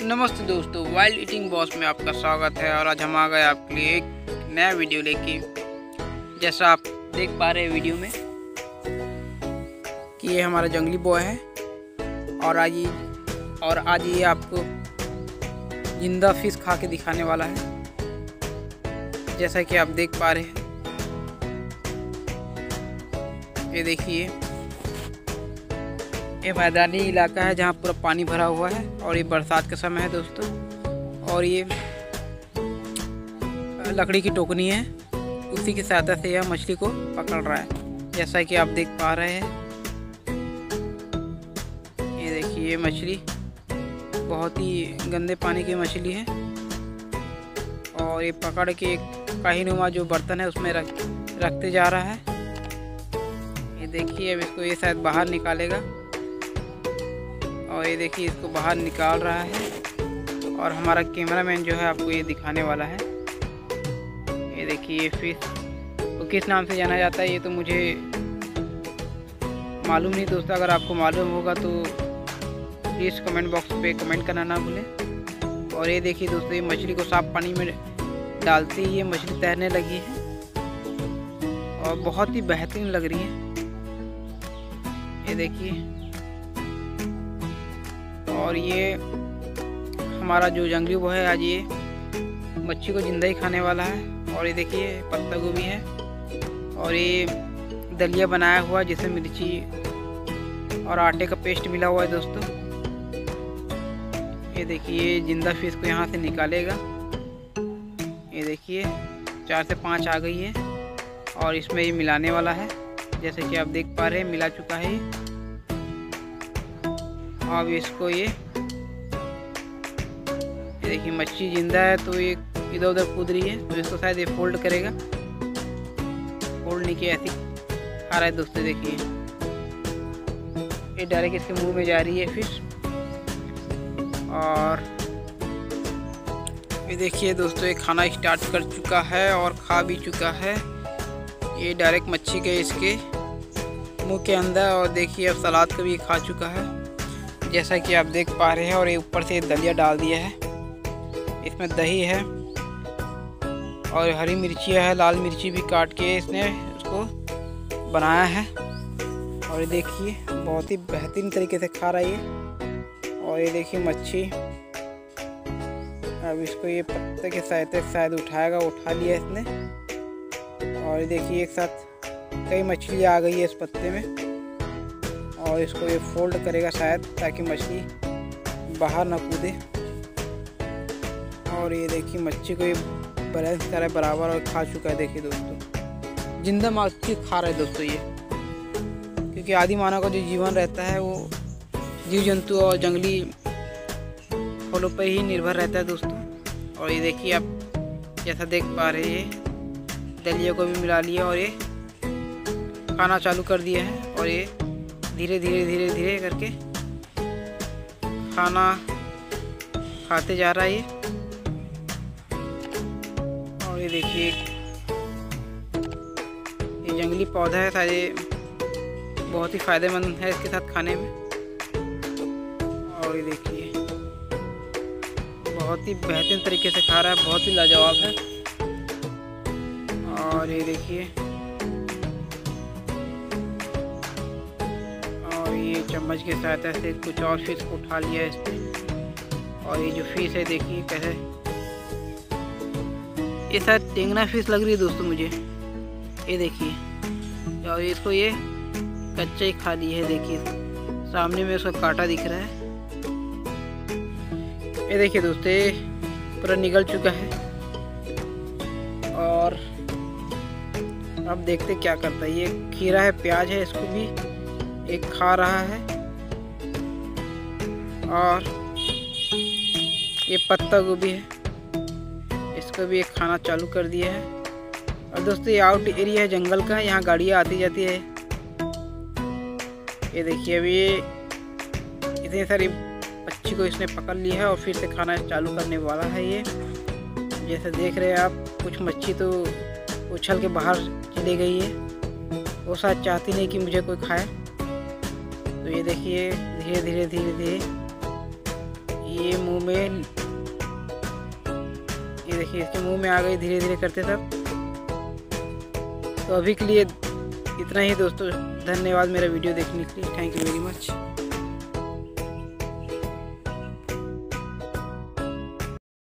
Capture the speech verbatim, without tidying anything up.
नमस्ते दोस्तों, wild eating boss में आपका स्वागत है। और आज हम आ गए आपके लिए एक नया वीडियो लेके। जैसा आप देख पा रहे हैं वीडियो में कि ये हमारा जंगली बॉय है और आज ये और आज ये आपको जिंदा फिश खा के दिखाने वाला है। जैसा कि आप देख पा रहे हैं, ये देखिए, ये मैदानी इलाका है जहाँ पूरा पानी भरा हुआ है और ये बरसात का समय है दोस्तों। और ये लकड़ी की टोकनी है, उसी की सहायता से यह मछली को पकड़ रहा है। जैसा कि आप देख पा रहे हैं, ये देखिए, ये मछली बहुत ही गंदे पानी की मछली है और ये पकड़ के एक काहीनुमा जो बर्तन है उसमें रख रखते जा रहा है। ये देखिए, अब इसको ये शायद बाहर निकालेगा और ये देखिए, इसको बाहर निकाल रहा है। और हमारा कैमरामैन जो है आपको ये दिखाने वाला है। ये देखिए, ये फिश को किस नाम से जाना जाता है ये तो मुझे मालूम नहीं दोस्तों। अगर आपको मालूम होगा तो प्लीज़ कमेंट बॉक्स पे कमेंट करना ना भूलें। और ये देखिए दोस्तों, ये मछली को साफ पानी में डालते ही ये मछली तैरने लगी है और बहुत ही बेहतरीन लग रही है। ये देखिए, और ये हमारा जो जंगली बॉय है आज ये मच्छी को जिंदा ही खाने वाला है। और ये देखिए, पत्ता गोभी है और ये दलिया बनाया हुआ है जिसमें मिर्ची और आटे का पेस्ट मिला हुआ है दोस्तों। ये देखिए, ये जिंदा फिश को यहाँ से निकालेगा। ये देखिए, चार से पाँच आ गई है और इसमें ये मिलाने वाला है। जैसे कि आप देख पा रहे हैं, मिला चुका है। अब इसको ये ये देखिए, मच्छी जिंदा है तो ये इधर उधर कूद रही है, तो इसको शायद ये फोल्ड करेगा। फोल्ड नहीं किया, ऐसी खा रहा है दोस्तों। देखिए, ये डायरेक्ट इसके मुंह में जा रही है फिश। और ये देखिए दोस्तों, ये खाना स्टार्ट कर चुका है और खा भी चुका है। ये डायरेक्ट मच्छी के इसके मुंह के अंदर। और देखिए, अब सलाद को भी खा चुका है जैसा कि आप देख पा रहे हैं। और ये ऊपर से दलिया डाल दिया है, इसमें दही है और हरी मिर्ची है, लाल मिर्ची भी काट के इसने उसको बनाया है। और ये देखिए, बहुत ही बेहतरीन तरीके से खा रहा है ये। और ये देखिए मच्छी, अब इसको ये पत्ते के सहायता से शायद उठाएगा, उठा लिया इसने। और ये देखिए, एक साथ कई मछलियाँ आ गई है इस पत्ते में और इसको ये फोल्ड करेगा शायद, ताकि मछली बाहर ना कूदे। और ये देखिए, मच्छी को ये बैलेंस करे बराबर और खा चुका है। देखिए दोस्तों, जिंदा मच्छी खा रहा है दोस्तों ये, क्योंकि आदि मानव का जो जीवन रहता है वो जीव जंतु और जंगली फलों पर ही निर्भर रहता है दोस्तों। और ये देखिए, आप जैसा देख पा रहे हैं, दलिया को भी मिला लिया और ये खाना चालू कर दिया है। और ये धीरे धीरे धीरे धीरे करके खाना खाते जा रहा है ये। और ये देखिए, ये जंगली पौधा है, शायद ये बहुत ही फायदेमंद है इसके साथ खाने में। और ये देखिए, बहुत ही बेहतरीन तरीके से खा रहा है, बहुत ही लाजवाब है। और ये देखिए, ये चम्मच के सहायता से कुछ और फिश को उठा लिया है इसने। और ये जो फिश है देखिए कैसे, ये शायद टेंगना फिश लग रही है दोस्तों मुझे। ये देखिए, और इसको ये कच्चा ही खा ली है। देखिए, सामने में उसका कांटा दिख रहा है। ये देखिए दोस्तों, ये पूरा निगल चुका है और अब देखते क्या करता है। ये खीरा है, प्याज है, इसको भी एक खा रहा है। और ये पत्ता गोभी है, इसको भी एक खाना चालू कर दिया है। और दोस्तों, ये आउट एरिया है जंगल का, यहाँ गाड़ियाँ आती जाती है। ये देखिए, अभी ये इतनी सारी मच्छी को इसने पकड़ ली है और फिर से खाना चालू करने वाला है ये। जैसे देख रहे हैं आप, कुछ मच्छी तो उछल के बाहर चली गई है, वो शायद चाहती नहीं कि मुझे कोई खाए। तो ये देखिए, धीरे धीरे धीरे धीरे ये मुंह में, ये देखिए इसके मुंह में आ गई धीरे धीरे करते सब। तो अभी के लिए इतना ही दोस्तों, धन्यवाद मेरा वीडियो देखने के लिए। Thank you very much.